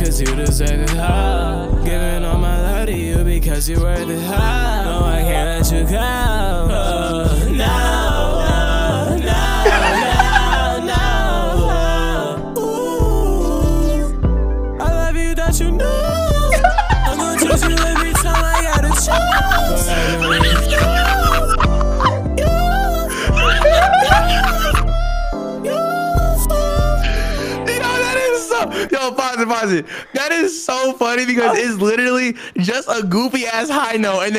cause you deserve it all. Giving all my love to you because you're worth it all. No, I can't let you go. I love you, don't you know? I'm gonna choose you every time I gotta choose. Yo, pause it. That is so funny because it's literally just a goofy ass high note and then